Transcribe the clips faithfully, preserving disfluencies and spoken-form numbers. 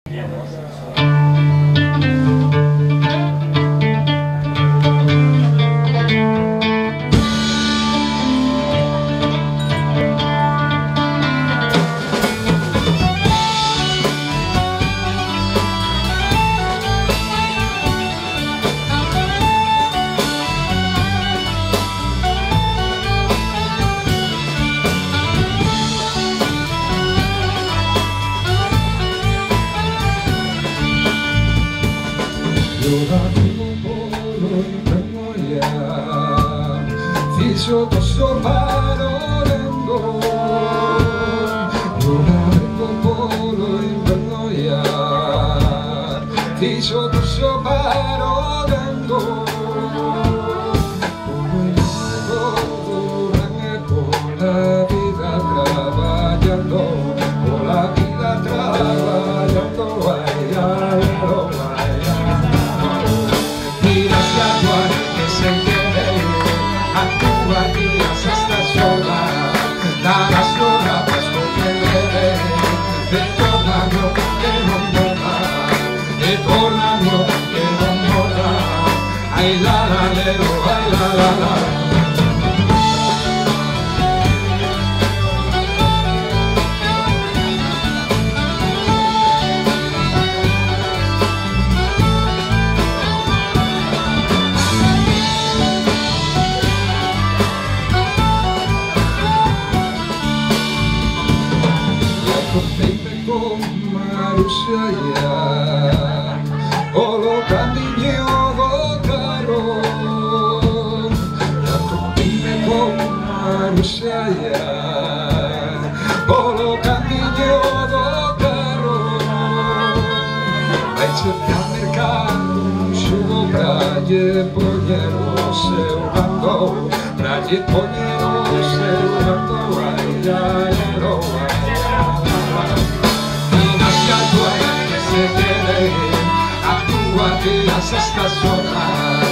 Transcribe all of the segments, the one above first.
Esta sola,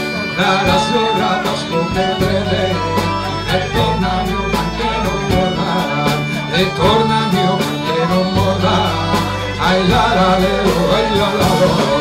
la sola nos pontevedresa, e torna mio che non morrà, e torna mio che non morrà, ai la la le, ai la la la.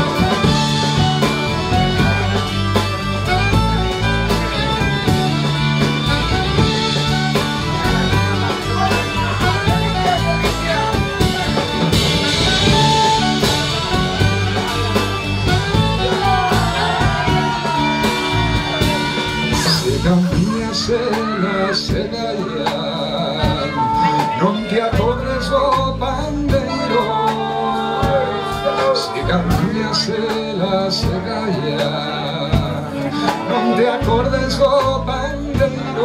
Se la non ti accorres o bandero, si cammina se la segalla, non ti accordes o bandero,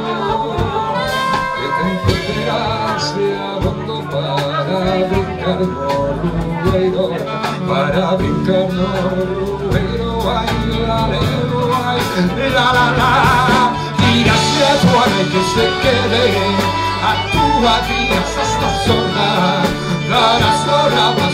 que te encontrarás a fondo para brincar no ruedo, para brincar no ruedo, ay la la la la la. Grazie a tuoi che se quede a tua via sta sola, la storia